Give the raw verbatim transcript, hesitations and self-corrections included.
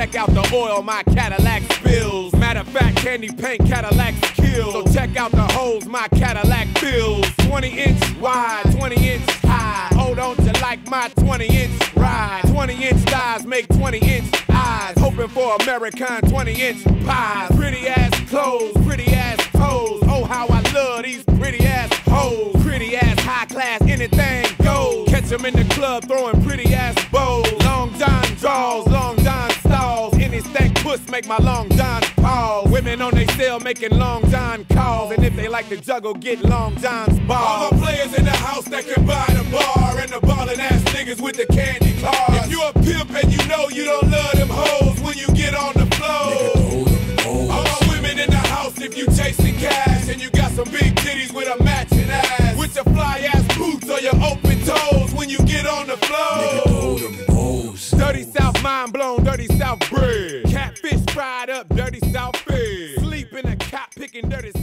check out the oil my Cadillac spills. Matter of fact, candy paint Cadillacs kill. So check out the holes my Cadillac fills. twenty inch wide, twenty inch high. Hold on to like my twenty inch ride. twenty inch thighs make twenty inch eyes. Hoping for American twenty inch pies. Pretty ass clothes, pretty ass toes. Oh, how I love these pretty ass hoes. Pretty ass high class, anything goes. Catch them in the club throwing pretty ass bows. Long John draws, long John stalls. Any stank puss make my long John pause. Women on they cell making long John calls. And if they like to juggle, get long John's balls. All the players in the house that can buy the bar. And the ballin' ass niggas with the candy cars. If you a pimp and you know you don't love them hoes when you get on the floor. All the women in the house if you chasing cash. And you got some big titties with a matching ass. With your fly ass boots or your open toes when you get on the floor. Dirty South mind blown, dirty South bread. Catfish fried up, dirty South fed. Sleep in a cop picking dirty